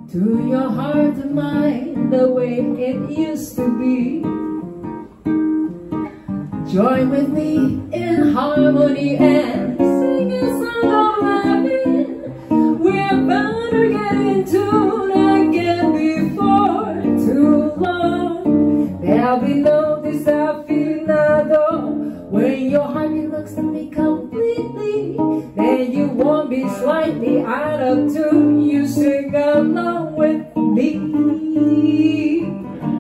to your heart and mind the way it used to be. Join with me in harmony and sing a song of laughing. We're bound to get in tune again before too long. There'll be no Desafinado when your heartbeat looks at me completely. Then you won't be slightly out of tune. You sing along